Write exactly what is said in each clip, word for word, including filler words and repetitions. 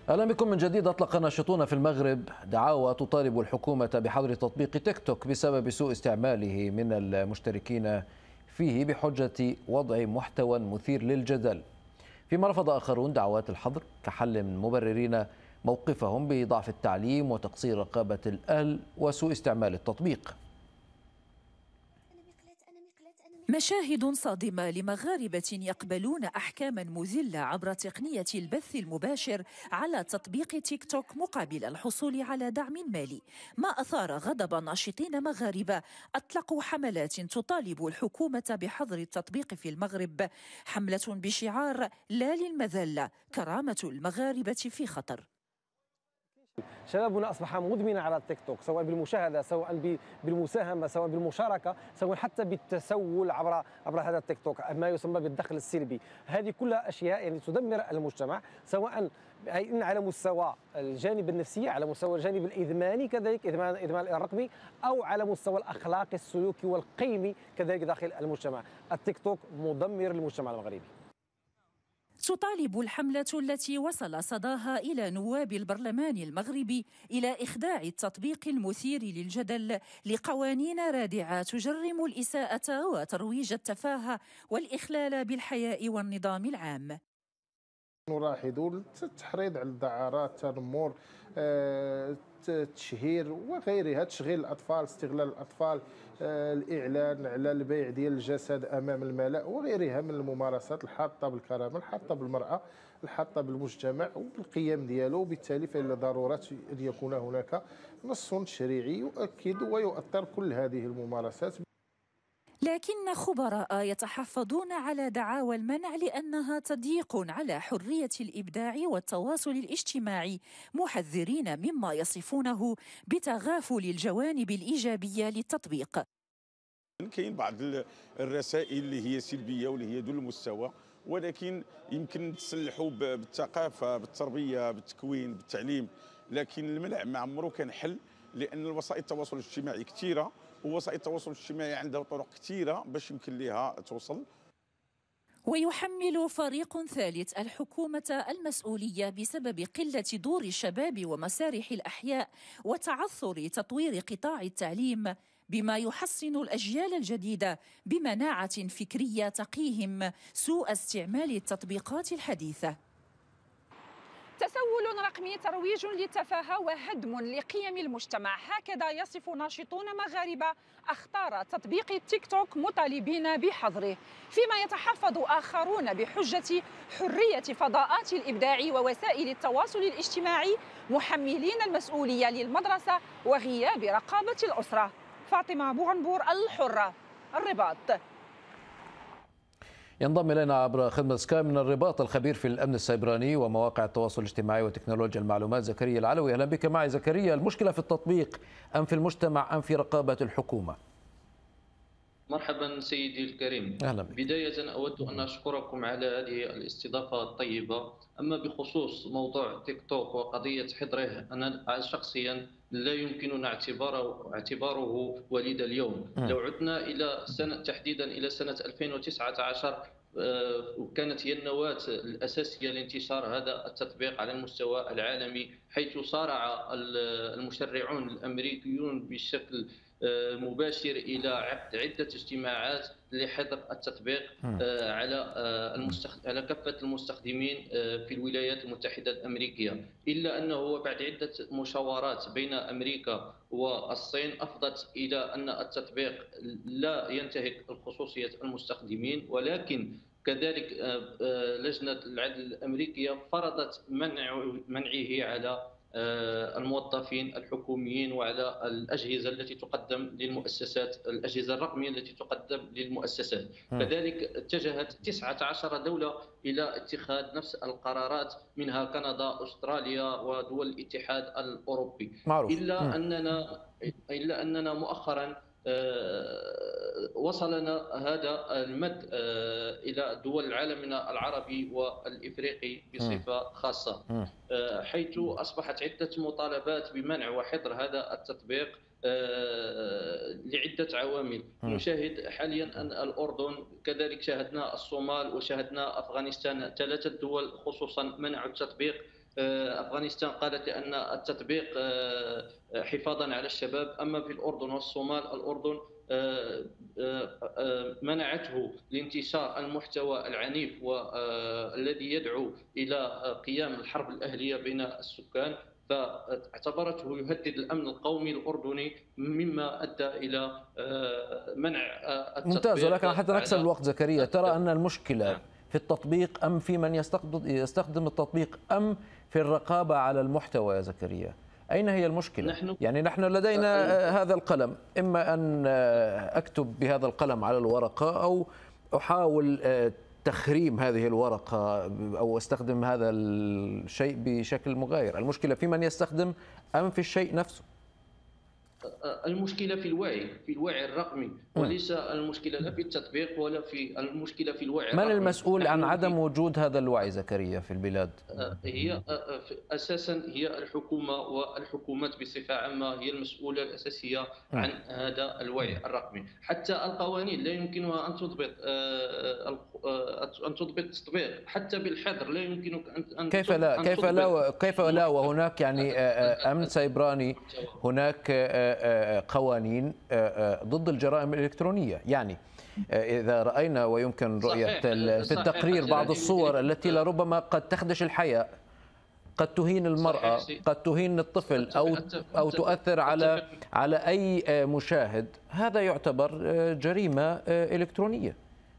أهلا بكم من جديد. أطلق ناشطون في المغرب دعاوى تطالب الحكومة بحظر تطبيق تيك توك بسبب سوء استعماله من المشتركين فيه بحجة وضع محتوى مثير للجدل، فيما رفض آخرون دعوات الحظر كحل مبررين موقفهم بضعف التعليم وتقصير رقابة الأهل وسوء استعمال التطبيق. مشاهد صادمة لمغاربة يقبلون أحكاما مذلة عبر تقنية البث المباشر على تطبيق تيك توك مقابل الحصول على دعم مالي، ما أثار غضب ناشطين مغاربة أطلقوا حملات تطالب الحكومة بحظر التطبيق في المغرب، حملة بشعار لا للمذلة، كرامة المغاربة في خطر. شبابنا أصبح مدمنا على التيك توك، سواء بالمشاهدة سواء بالمساهمة سواء بالمشاركة سواء حتى بالتسول عبر عبر هذا التيك توك، ما يسمى بالدخل السلبي. هذه كلها أشياء يعني تدمر المجتمع، سواء على مستوى الجانب النفسي، على مستوى الجانب الإدماني كذلك إدمان إدمان الرقمي، أو على مستوى الأخلاقي السلوكي والقيمي كذلك داخل المجتمع. التيك توك مدمر للمجتمع المغربي. تطالب الحملة التي وصل صداها إلى نواب البرلمان المغربي إلى إخضاع التطبيق المثير للجدل لقوانين رادعة تجرم الإساءة وترويج التفاهة والإخلال بالحياء والنظام العام. نلاحظ التحريض على الدعارات، التنمر، التشهير وغيرها، تشغيل الأطفال، استغلال الأطفال، الإعلان على البيع ديال الجسد أمام الملأ وغيرها من الممارسات الحاطة بالكرامة، الحاطة بالمرأة، الحاطة بالمجتمع وبالقيم ديالو، وبالتالي فإن ضرورة أن يكون هناك نص تشريعي يؤكد ويؤطر كل هذه الممارسات. لكن خبراء يتحفظون على دعاوى المنع لأنها تضييق على حرية الإبداع والتواصل الاجتماعي، محذرين مما يصفونه بتغافل الجوانب الإيجابية للتطبيق. كاين بعض الرسائل اللي هي سلبية واللي هي دون المستوى، ولكن يمكن نتسلحوا بالثقافة، بالتربية، بالتكوين، بالتعليم، لكن المنع ما عمره كان حل، لأن وسائل التواصل الاجتماعي كثيرة، ووسائل التواصل الاجتماعي عندها طرق كثيرة باش يمكن لها توصل. ويحمل فريق ثالث الحكومة المسؤولية بسبب قلة دور الشباب ومسارح الأحياء وتعثر تطوير قطاع التعليم، بما يحصن الأجيال الجديدة بمناعة فكرية تقيهم سوء استعمال التطبيقات الحديثة. تسول رقمي، ترويج للتفاهة وهدم لقيم المجتمع، هكذا يصف ناشطون مغاربة اختار تطبيق التيك توك مطالبين بحظره، فيما يتحفظ آخرون بحجة حرية فضاءات الإبداع ووسائل التواصل الاجتماعي، محملين المسؤولية للمدرسة وغياب رقابة الأسرة. فاطمة بوغنبور، الحرة، الرباط. ينضم إلينا عبر خدمة سكاي من الرباط الخبير في الأمن السيبراني ومواقع التواصل الاجتماعي وتكنولوجيا المعلومات زكريا العلوي. أهلا بك معي زكريا. المشكلة في التطبيق أم في المجتمع أم في رقابة الحكومة؟ مرحبا سيدي الكريم. أهلا بك. بداية أود أن أشكركم على هذه الاستضافة الطيبة. أما بخصوص موضوع تيك توك وقضية حظره، أنا شخصيا لا يمكننا اعتباره اعتباره وليد اليوم. م. لو عدنا إلى سنة تحديدا إلى سنة ألفين وتسعة عشر، وكانت هي النواة الأساسية لانتشار هذا التطبيق على المستوى العالمي، حيث صارع المشرعون الأمريكيون بشكل مباشر إلى عقد عدة اجتماعات لحظر التطبيق على على كافة المستخدمين في الولايات المتحدة الأمريكية، إلا أنه بعد عدة مشاورات بين أمريكا والصين أفضت إلى أن التطبيق لا ينتهك خصوصية المستخدمين، ولكن كذلك لجنة العدل الأمريكية فرضت منع منعه على الموظفين الحكوميين وعلى الأجهزة التي تقدم للمؤسسات، الأجهزة الرقمية التي تقدم للمؤسسات. كذلك اتجهت تسعة عشر دولة إلى اتخاذ نفس القرارات، منها كندا، أستراليا ودول الاتحاد الأوروبي. معروف. إلا أننا إلا أننا مؤخرا وصلنا هذا المد إلى دول عالمنا العربي والإفريقي بصفة خاصة، حيث أصبحت عدة مطالبات بمنع وحظر هذا التطبيق لعدة عوامل. نشاهد حاليا أن الأردن، كذلك شاهدنا الصومال وشاهدنا أفغانستان، ثلاثة دول خصوصا منعوا التطبيق أفغانستان قالت لأن التطبيق حفاظا على الشباب، أما في الأردن والصومال الأردن منعته لانتشار المحتوى العنيف والذي يدعو إلى قيام الحرب الأهلية بين السكان، فاعتبرته يهدد الأمن القومي الأردني، مما أدى إلى منع التطبيق. ممتاز، ولكن حتى نكسب الوقت زكريا، ترى أن المشكلة في التطبيق أم في من يستخدم التطبيق أم في الرقابة على المحتوى يا زكريا؟ أين هي المشكلة؟ نحن يعني نحن لدينا هذا القلم، إما أن أكتب بهذا القلم على الورقة أو أحاول تخريم هذه الورقة أو أستخدم هذا الشيء بشكل مغاير. المشكلة في من يستخدم أم في الشيء نفسه؟ المشكلة في الوعي، في الوعي الرقمي، وليس المشكلة لا في التطبيق ولا في المشكلة في الوعي من الرقمي. المسؤول عن عدم وجود هذا الوعي زكريا في البلاد؟ هي أساسا هي الحكومة والحكومات بصفة عامة هي المسؤولة الأساسية عن هذا الوعي الرقمي. حتى القوانين لا يمكنها أن تضبط أن تضبط التطبيق، حتى بالحظر لا يمكنك أن كيف لا كيف لا كيف لا وهناك يعني أمن سيبراني، هناك قوانين ضد الجرائم الإلكترونية. يعني إذا رأينا ويمكن رؤية في التقرير بعض الصور التي لربما قد تخدش الحياء، قد تهين المرأة، قد تهين الطفل أو أو تؤثر على على أي مشاهد، هذا يعتبر جريمة إلكترونية.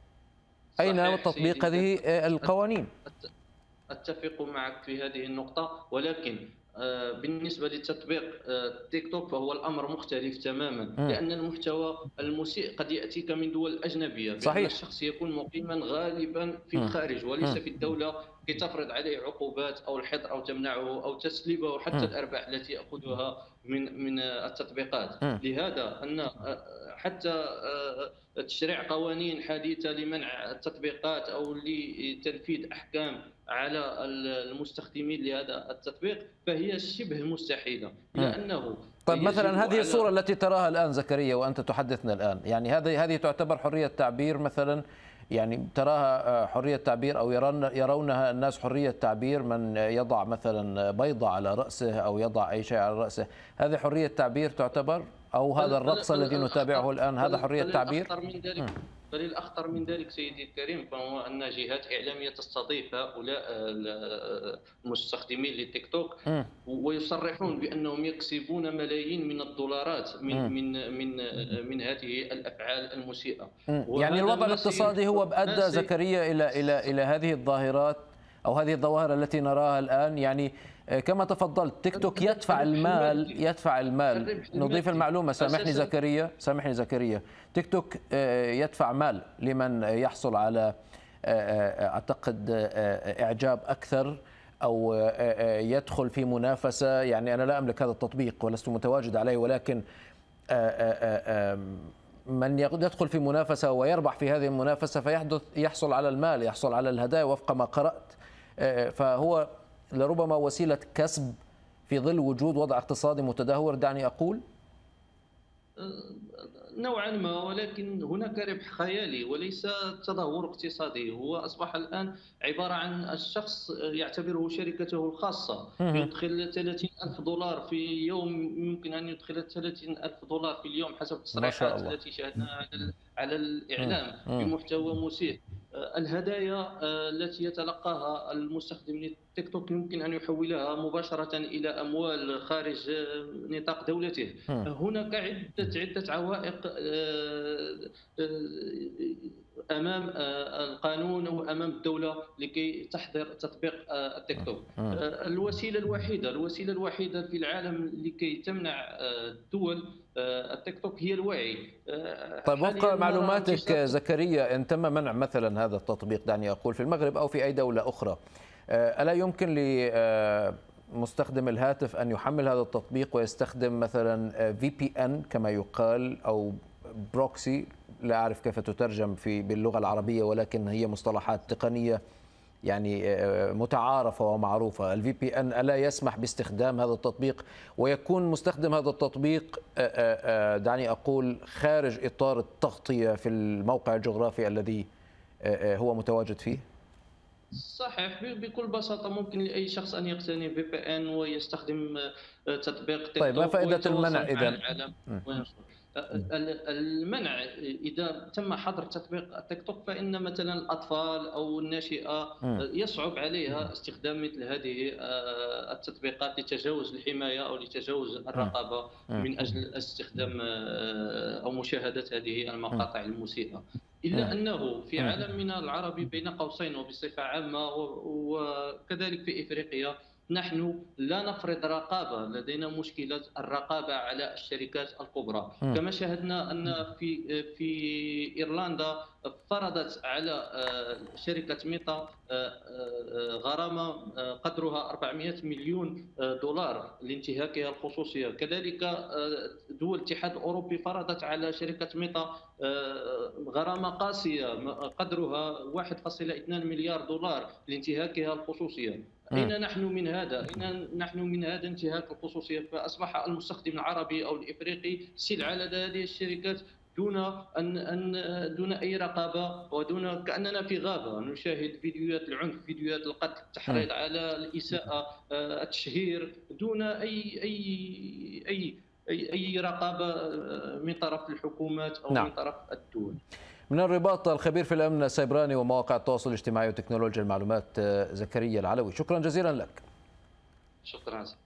أين تطبيق هذه القوانين؟ أتفق معك في هذه النقطة، ولكن بالنسبة لتطبيق تيك توك فهو الأمر مختلف تماما، م. لأن المحتوى المسيء قد يأتيك من دول أجنبية، صحيح. بأن الشخص يكون مقيما غالبا في الخارج وليس م. في الدولة لتفرض عليه عقوبات أو الحظر أو تمنعه أو تسلبه حتى م. الأرباح التي يأخذها من من التطبيقات. م. لهذا أن حتى تشريع قوانين حديثة لمنع التطبيقات أو لتنفيذ أحكام على المستخدمين لهذا التطبيق فهي شبه مستحيلة، لأنه طيب مثلا هذه الصورة التي تراها الآن زكريا وأنت تحدثنا الآن، يعني هذه هذه تعتبر حرية تعبير مثلا؟ يعني تراها حرية تعبير أو يرون يرونها الناس حرية تعبير؟ من يضع مثلا بيضة على رأسه أو يضع أي شيء على رأسه، هذه حرية تعبير تعتبر؟ أو هذا الرقص الذي نتابعه الآن هذا حرية تعبير؟ بل الأخطر من ذلك سيدي الكريم فهو أن جهات إعلامية تستضيف هؤلاء المستخدمين لتيك توك ويصرحون بأنهم يكسبون ملايين من الدولارات من من من من هذه الأفعال المسيئة. يعني الوضع الاقتصادي هو أدى زكريا إلى إلى إلى هذه الظاهرات أو هذه الظواهر التي نراها الآن. يعني كما تفضلت تيك توك يدفع المال يدفع المال نضيف المعلومة، سامحني زكريا سامحني زكريا تيك توك يدفع مال لمن يحصل على أعتقد إعجاب أكثر أو يدخل في منافسة. يعني أنا لا أملك هذا التطبيق ولست متواجد عليه، ولكن من يدخل في منافسة ويربح في هذه المنافسة فيحدث يحصل على المال، يحصل على الهدايا وفق ما قرأت، فهو لربما وسيلة كسب في ظل وجود وضع اقتصادي متدهور دعني أقول. نوعا ما، ولكن هناك ربح خيالي وليس تدهور اقتصادي. هو أصبح الآن عبارة عن الشخص يعتبره شركته الخاصة، يدخل ثلاثين ألف دولار في يوم، يمكن أن يدخل ثلاثين ألف دولار في اليوم حسب التصريحات التي شاهدناها على على الإعلام بمحتوى مسيء. الهدايا التي يتلقاها المستخدم لتيك توك يمكن أن يحولها مباشرة إلى أموال خارج نطاق دولته. هناك عدة عدة عوائق أمام القانون وأمام الدولة لكي تحظر تطبيق التيك توك. الوسيلة الوحيدة الوسيلة الوحيدة في العالم لكي تمنع الدول التيك توك هي الوعي. طيب وفق معلوماتك زكريا إن تم منع مثلا هذا التطبيق دعني أقول في المغرب أو في أي دولة أخرى، ألا يمكن لمستخدم الهاتف أن يحمل هذا التطبيق ويستخدم مثلا في بي إن كما يقال أو بروكسي، لا أعرف كيف تترجم في باللغة العربية ولكن هي مصطلحات تقنية يعني متعارفة ومعروفة. الفي بي إن ألا يسمح باستخدام هذا التطبيق ويكون مستخدم هذا التطبيق دعني أقول خارج إطار التغطية في الموقع الجغرافي الذي هو متواجد فيه؟ صحيح، بكل بساطة ممكن لأي شخص أن يقتني في بي إن ويستخدم تطبيق تيك توك. طيب ما فائدة المنع إذا؟ العالم وينشر. المنع إذا تم حظر تطبيق تيك توك فإن مثلا الأطفال أو الناشئة يصعب عليها استخدام مثل هذه التطبيقات لتجاوز الحماية أو لتجاوز الرقابة من أجل استخدام أو مشاهدة هذه المقاطع المسيئة. إلا أنه في عالمنا العربي بين قوسين وبصفة عامة وكذلك في إفريقيا نحن لا نفرض رقابة، لدينا مشكلة الرقابة على الشركات الكبرى. كما شاهدنا أن في في إيرلندا فرضت على شركة ميتا غرامة قدرها أربعمائة مليون دولار لانتهاكها الخصوصية. كذلك دول الاتحاد الأوروبي فرضت على شركة ميتا غرامة قاسية قدرها واحد فاصلة اثنين مليار دولار لانتهاكها الخصوصية. أين نحن من هذا؟ أين نحن من هذا انتهاك الخصوصية؟ فأصبح المستخدم العربي أو الإفريقي سلعة لدى هذه الشركات دون أن أن دون أي رقابة، ودون كأننا في غابة نشاهد فيديوهات العنف، فيديوهات القتل، التحريض على الإساءة، التشهير، دون أي أي أي أي, أي رقابة من طرف الحكومات أو نعم. من طرف الدول. من الرباط الخبير في الأمن السيبراني ومواقع التواصل الاجتماعي وتكنولوجيا المعلومات زكريا العلوي، شكرا جزيلا لك. شكرا.